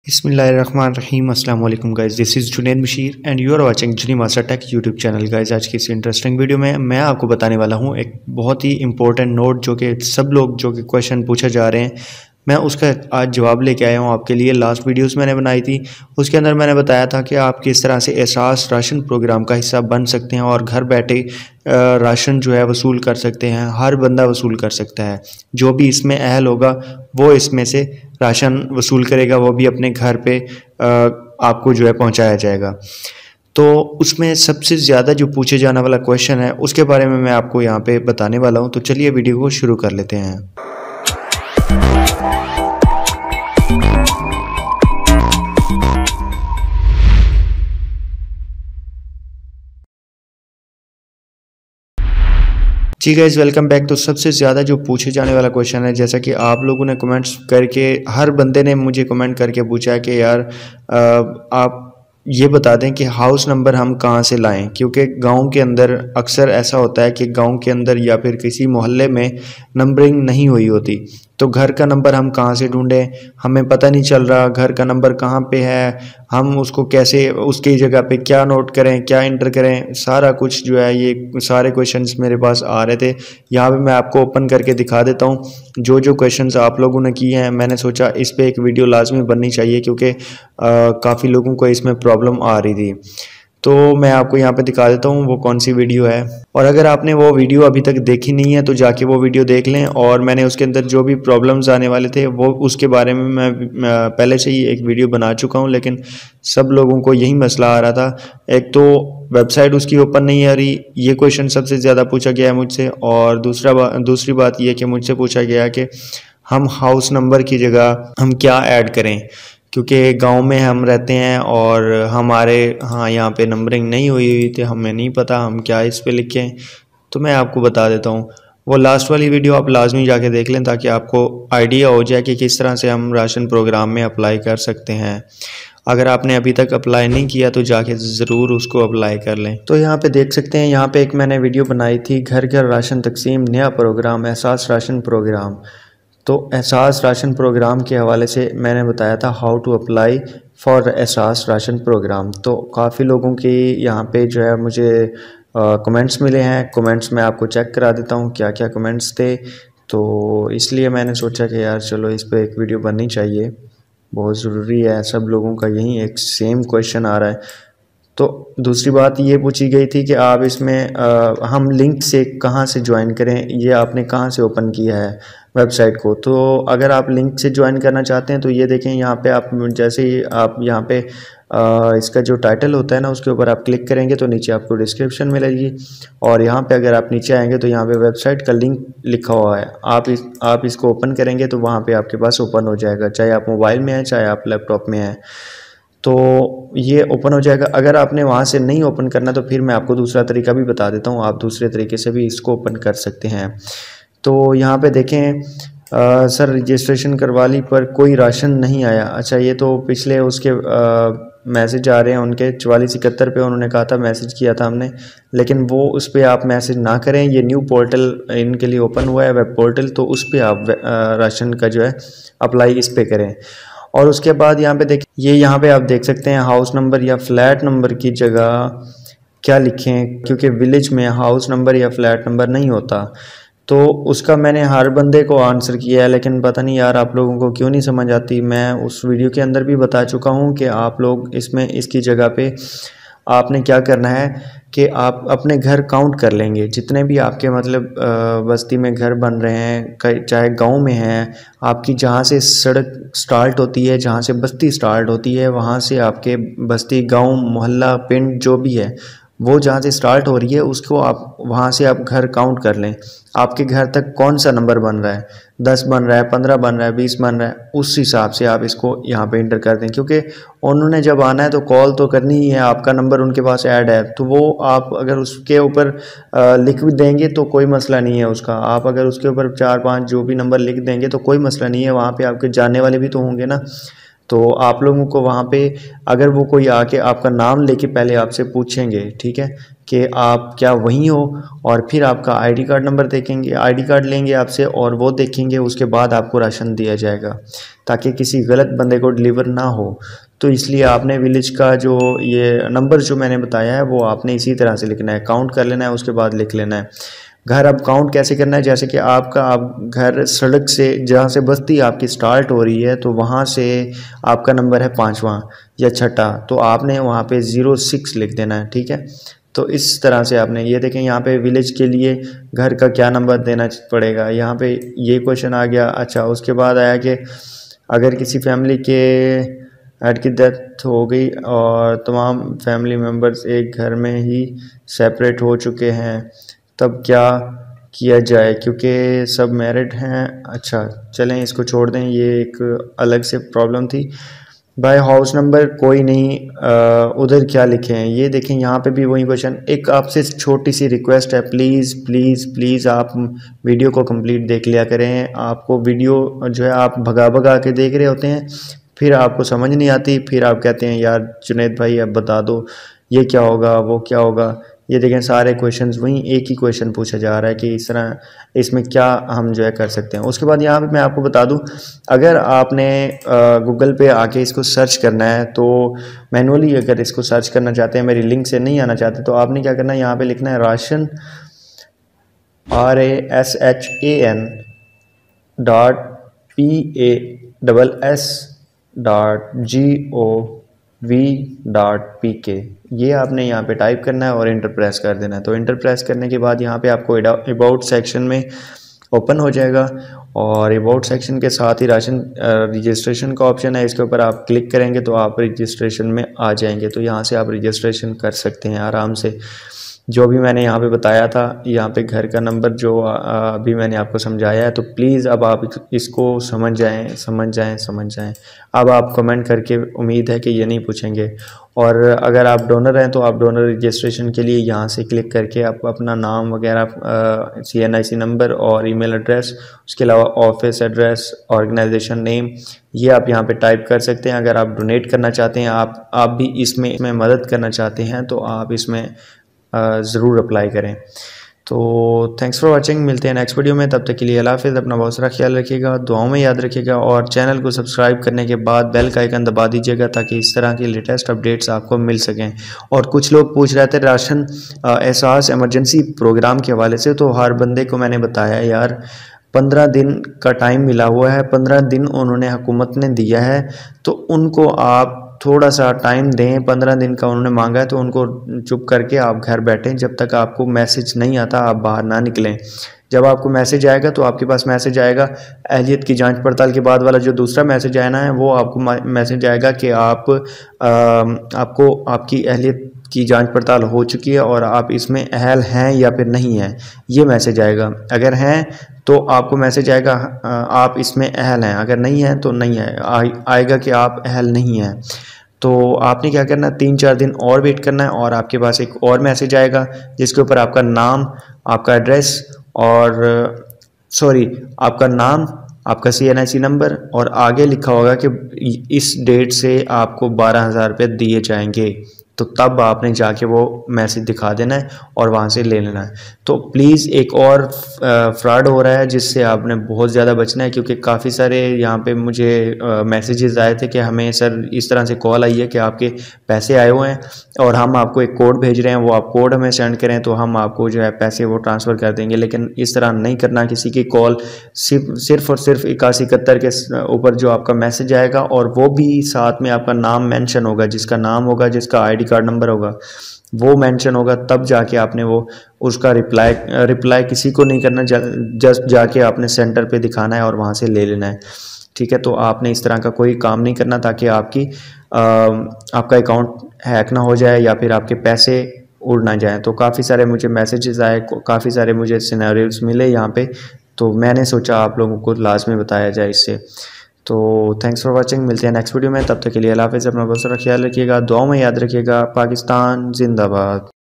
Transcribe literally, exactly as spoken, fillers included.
बिस्मिल्लाहिर्रहमानिर्रहीम अस्सलाम वालेकुम guys, this is Junaid Bashir and you are watching जुनी master tech YouTube channel. Guys आज की इस इंटरेस्टिंग वीडियो में मैं आपको बताने वाला हूं एक बहुत ही इंपॉर्टेंट नोट जो कि सब लोग जो कि क्वेश्चन पूछे जा रहे हैं, मैं उसका आज जवाब लेके आया हूं आपके लिए। लास्ट वीडियोस मैंने बनाई थी, उसके अंदर मैंने बताया था कि आप किस तरह से एहसास राशन प्रोग्राम का हिस्सा बन सकते हैं और घर बैठे राशन जो है वसूल कर सकते हैं। हर बंदा वसूल कर सकता है, जो भी इसमें अहल होगा वो इसमें से राशन वसूल करेगा, वो भी अपने घर पे आपको जो है पहुंचाया जाएगा। तो उसमें सबसे ज़्यादा जो पूछे जाने वाला क्वेश्चन है उसके बारे में मैं आपको यहाँ पे बताने वाला हूँ। तो चलिए वीडियो को शुरू कर लेते हैं। जी गाइस, वेलकम बैक। तो सबसे ज़्यादा जो पूछे जाने वाला क्वेश्चन है, जैसा कि आप लोगों ने कमेंट्स करके, हर बंदे ने मुझे कमेंट करके पूछा है कि यार आप ये बता दें कि हाउस नंबर हम कहाँ से लाएं, क्योंकि गांव के अंदर अक्सर ऐसा होता है कि गांव के अंदर या फिर किसी मोहल्ले में नंबरिंग नहीं हुई होती, तो घर का नंबर हम कहाँ से ढूंढें, हमें पता नहीं चल रहा घर का नंबर कहाँ पे है, हम उसको कैसे, उसकी जगह पे क्या नोट करें, क्या इंटर करें, सारा कुछ जो है ये सारे क्वेश्चंस मेरे पास आ रहे थे। यहाँ पे मैं आपको ओपन करके दिखा देता हूँ जो जो क्वेश्चंस आप लोगों ने किए हैं। मैंने सोचा इस पर एक वीडियो लाजमी बननी चाहिए क्योंकि काफ़ी लोगों को इसमें प्रॉब्लम आ रही थी। तो मैं आपको यहाँ पे दिखा देता हूँ वो कौन सी वीडियो है, और अगर आपने वो वीडियो अभी तक देखी नहीं है तो जाके वो वीडियो देख लें। और मैंने उसके अंदर जो भी प्रॉब्लम्स आने वाले थे वो उसके बारे में मैं पहले से ही एक वीडियो बना चुका हूँ, लेकिन सब लोगों को यही मसला आ रहा था। एक तो वेबसाइट उसकी ओपन नहीं आ रही, ये क्वेश्चन सबसे ज़्यादा पूछा गया है मुझसे। और दूसरा बा, दूसरी बात यह कि मुझसे पूछा गया कि हम हाउस नंबर की जगह हम क्या ऐड करें, क्योंकि गांव में हम रहते हैं और हमारे हाँ यहाँ पे नंबरिंग नहीं हुई हुई थी, हमें नहीं पता हम क्या इस पे लिखें। तो मैं आपको बता देता हूँ, वो लास्ट वाली वीडियो आप लाजमी जाके देख लें ताकि आपको आइडिया हो जाए कि किस तरह से हम राशन प्रोग्राम में अप्लाई कर सकते हैं। अगर आपने अभी तक अप्लाई नहीं किया तो जाके ज़रूर उसको अप्लाई कर लें। तो यहाँ पे देख सकते हैं, यहाँ पे एक मैंने वीडियो बनाई थी, घर घर राशन तकसीम नया प्रोग्राम एहसास राशन प्रोग्राम। तो एहसास राशन प्रोग्राम के हवाले से मैंने बताया था how to apply for Ehsaas ration program. तो काफ़ी लोगों की यहाँ पे जो है मुझे कमेंट्स मिले हैं। कमेंट्स मैं आपको चेक करा देता हूँ क्या क्या कमेंट्स थे। तो इसलिए मैंने सोचा कि यार चलो इस पर एक वीडियो बननी चाहिए, बहुत ज़रूरी है। सब लोगों का यही एक सेम क्वेश्चन आ रहा है। तो दूसरी बात ये पूछी गई थी कि आप इसमें आ, हम लिंक से कहाँ से ज्वाइन करें, ये आपने कहाँ से ओपन किया है वेबसाइट को। तो अगर आप लिंक से ज्वाइन करना चाहते हैं तो ये देखें, यहाँ पे आप जैसे ही आप यहाँ पे आ, इसका जो टाइटल होता है ना उसके ऊपर आप क्लिक करेंगे तो नीचे आपको डिस्क्रिप्शन मिलेगी, और यहाँ पे अगर आप नीचे आएंगे तो यहाँ पे वेबसाइट का लिंक लिखा हुआ है। आप इस आप इसको ओपन करेंगे तो वहाँ पे आपके पास ओपन हो जाएगा, चाहे आप मोबाइल में हैं चाहे आप लैपटॉप में हैं, तो ये ओपन हो जाएगा। अगर आपने वहाँ से नहीं ओपन करना तो फिर मैं आपको दूसरा तरीका भी बता देता हूँ, आप दूसरे तरीके से भी इसको ओपन कर सकते हैं। तो यहाँ पे देखें, आ, सर रजिस्ट्रेशन करवा ली पर कोई राशन नहीं आया। अच्छा, ये तो पिछले उसके मैसेज आ रहे हैं उनके चवालीस इकहत्तर पे, उन्होंने कहा था मैसेज किया था हमने, लेकिन वो उस पर आप मैसेज ना करें। ये न्यू पोर्टल इनके लिए ओपन हुआ है, वेब पोर्टल, तो उस पर आप आ, राशन का जो है अप्लाई इस पर करें। और उसके बाद यहाँ पे देखिए, ये यहाँ पे आप देख सकते हैं हाउस नंबर या फ्लैट नंबर की जगह क्या लिखें, क्योंकि विलेज में हाउस नंबर या फ्लैट नंबर नहीं होता। तो उसका मैंने हर बंदे को आंसर किया है, लेकिन पता नहीं यार आप लोगों को क्यों नहीं समझ आती। मैं उस वीडियो के अंदर भी बता चुका हूँ कि आप लोग इसमें इसकी जगह पे आपने क्या करना है कि आप अपने घर काउंट कर लेंगे, जितने भी आपके मतलब बस्ती में घर बन रहे हैं, चाहे गांव में हैं, आपकी जहां से सड़क स्टार्ट होती है, जहां से बस्ती स्टार्ट होती है, वहां से आपके बस्ती, गांव, मोहल्ला, पिंड जो भी है, वो जहाँ से स्टार्ट हो रही है उसको आप वहाँ से आप घर काउंट कर लें। आपके घर तक कौन सा नंबर बन रहा है, दस बन रहा है, पंद्रह बन रहा है, बीस बन रहा है, उस हिसाब से आप इसको यहाँ पे इंटर कर दें, क्योंकि उन्होंने जब आना है तो कॉल तो करनी ही है, आपका नंबर उनके पास ऐड है, तो वो आप अगर उसके ऊपर लिख भी देंगे तो कोई मसला नहीं है उसका। आप अगर उसके ऊपर चार पाँच जो भी नंबर लिख देंगे तो कोई मसला नहीं है, वहाँ पर आपके जानने वाले भी तो होंगे ना। तो आप लोगों को वहाँ पे अगर वो कोई आके आपका नाम लेके पहले आपसे पूछेंगे, ठीक है, कि आप क्या वही हो, और फिर आपका आईडी कार्ड नंबर देखेंगे, आईडी कार्ड लेंगे आपसे और वो देखेंगे, उसके बाद आपको राशन दिया जाएगा ताकि किसी गलत बंदे को डिलीवर ना हो। तो इसलिए आपने विलेज का जो ये नंबर जो मैंने बताया है वो आपने इसी तरह से लिखना है, काउंट कर लेना है, उसके बाद लिख लेना है। घर अब काउंट कैसे करना है, जैसे कि आपका आप घर सड़क से जहाँ से बस्ती आपकी स्टार्ट हो रही है तो वहाँ से आपका नंबर है पाँचवा या छठा, तो आपने वहाँ पे ज़ीरो सिक्स लिख देना है, ठीक है। तो इस तरह से आपने ये देखें यहाँ पे विलेज के लिए घर का क्या नंबर देना पड़ेगा, यहाँ पे ये क्वेश्चन आ गया। अच्छा, उसके बाद आया कि अगर किसी फैमिली के हेड की डेथ हो गई और तमाम फैमिली मेम्बर्स एक घर में ही सेपरेट हो चुके हैं तब क्या किया जाए, क्योंकि सब मैरिड हैं। अच्छा चलें इसको छोड़ दें, ये एक अलग से प्रॉब्लम थी। बाय हाउस नंबर कोई नहीं, आ, उधर क्या लिखे हैं ये देखें, यहाँ पे भी वही क्वेश्चन। एक आपसे छोटी सी रिक्वेस्ट है, प्लीज़ प्लीज़ प्लीज़ आप वीडियो को कंप्लीट देख लिया करें। आपको वीडियो जो है आप भगा भगा के देख रहे होते हैं, फिर आपको समझ नहीं आती, फिर आप कहते हैं यार जुनैद भाई अब बता दो ये क्या होगा वो क्या होगा। ये देखें सारे क्वेश्चंस वहीं एक ही क्वेश्चन पूछा जा रहा है कि इस तरह इसमें क्या हम जो है कर सकते हैं। उसके बाद यहाँ पे मैं आपको बता दूं, अगर आपने गूगल पे आके इसको सर्च करना है तो मैनुअली अगर इसको सर्च करना चाहते हैं, मेरी लिंक से नहीं आना चाहते, तो आपने क्या करना है, यहाँ पे लिखना है ration, R A S H A N dot P A double S dot G O V dot P K, ये आपने यहाँ पे टाइप करना है और इंटर प्रेस कर देना है। तो इंटर प्रेस करने के बाद यहाँ पे आपको अबाउट सेक्शन में ओपन हो जाएगा और अबाउट सेक्शन के साथ ही राशन रजिस्ट्रेशन का ऑप्शन है, इसके ऊपर आप क्लिक करेंगे तो आप रजिस्ट्रेशन में आ जाएंगे। तो यहाँ से आप रजिस्ट्रेशन कर सकते हैं आराम से। जो भी मैंने यहाँ पे बताया था, यहाँ पे घर का नंबर जो अभी मैंने आपको समझाया है, तो प्लीज़ अब आप इसको समझ जाएं समझ जाएं समझ जाएं। अब आप कमेंट करके उम्मीद है कि ये नहीं पूछेंगे। और अगर आप डोनर हैं तो आप डोनर रजिस्ट्रेशन के लिए यहाँ से क्लिक करके आप अपना नाम वगैरह, C N I C number और ईमेल एड्रेस, उसके अलावा ऑफिस एड्रेस, ऑर्गेनाइजेशन नेम, ये आप यहाँ पे टाइप कर सकते हैं। अगर आप डोनेट करना चाहते हैं, आप आप भी इसमें इसमें मदद करना चाहते हैं, तो आप इसमें ज़रूर अप्लाई करें। तो थैंक्स फॉर वाचिंग, मिलते हैं नेक्स्ट वीडियो में। तब तक के लिए अल्लाह हाफ़िज़, अपना बहुत सारा ख्याल रखिएगा, दुआओं में याद रखिएगा और चैनल को सब्सक्राइब करने के बाद बेल का आइकन दबा दीजिएगा ताकि इस तरह की लेटेस्ट अपडेट्स आपको मिल सकें। और कुछ लोग पूछ रहे थे राशन एहसास इमरजेंसी प्रोग्राम के हवाले से, तो हर बंदे को मैंने बताया यार पंद्रह दिन का टाइम मिला हुआ है, पंद्रह दिन उन्होंने हुकूमत ने दिया है, तो उनको आप थोड़ा सा टाइम दें। पंद्रह दिन का उन्होंने मांगा है तो उनको चुप करके आप घर बैठें, जब तक आपको मैसेज नहीं आता आप बाहर ना निकलें। जब आपको मैसेज आएगा तो आपके पास मैसेज आएगा अहलियत की जांच पड़ताल के बाद वाला जो दूसरा मैसेज आना है, वो आपको मैसेज आएगा कि आप आ, आपको आपकी अहलियत की जांच पड़ताल हो चुकी है और आप इसमें अहल हैं या फिर नहीं हैं, ये मैसेज आएगा। अगर हैं तो आपको मैसेज आएगा आप इसमें अहल हैं, अगर नहीं है तो नहीं है, आएगा कि आप अहल नहीं हैं। तो आपने क्या करना है, तीन चार दिन और वेट करना है और आपके पास एक और मैसेज आएगा जिसके ऊपर आपका नाम, आपका एड्रेस और सॉरी आपका नाम, आपका सी एन आई सी नंबर और आगे लिखा होगा कि इस डेट से आपको बारह हज़ार रुपये दिए जाएंगे। तो तब आपने जाके वो मैसेज दिखा देना है और वहाँ से ले लेना है। तो प्लीज़ एक और फ्रॉड हो रहा है जिससे आपने बहुत ज़्यादा बचना है, क्योंकि काफ़ी सारे यहाँ पे मुझे मैसेजेस आए थे कि हमें सर इस तरह से कॉल आई है कि आपके पैसे आए हुए हैं और हम आपको एक कोड भेज रहे हैं, वो आप कोड हमें सेंड करें तो हम आपको जो है पैसे वो ट्रांसफ़र कर देंगे। लेकिन इस तरह नहीं करना, किसी की कॉल सिर्फ सिर्फ और सिर्फ इक्यासी इकहत्तर के ऊपर जो आपका मैसेज आएगा और वो भी साथ में आपका नाम मेंशन होगा, जिसका नाम होगा, जिसका आईडी कार्ड नंबर होगा वो मेंशन होगा, तब जाके आपने वो उसका रिप्लाई रिप्लाई किसी को नहीं करना, जस्ट जाके आपने सेंटर पे दिखाना है और वहाँ से ले लेना है, ठीक है। तो आपने इस तरह का कोई काम नहीं करना ताकि आपकी आ, आपका अकाउंट हैक ना हो जाए या फिर आपके पैसे उड़ ना जाए। तो काफ़ी सारे मुझे मैसेजेस आए, काफ़ी सारे मुझे सिनेरियोस मिले यहाँ पे, तो मैंने सोचा आप लोगों को लाजमी बताया जाए इससे। तो थैंक्स फॉर वाचिंग, मिलते हैं नेक्स्ट वीडियो में। तब तक के लिए अल्लाह हाफ़िज़, अपना बहुत सारा ख्याल रखिएगा, दुआओं में याद रखिएगा। पाकिस्तान जिंदाबाद।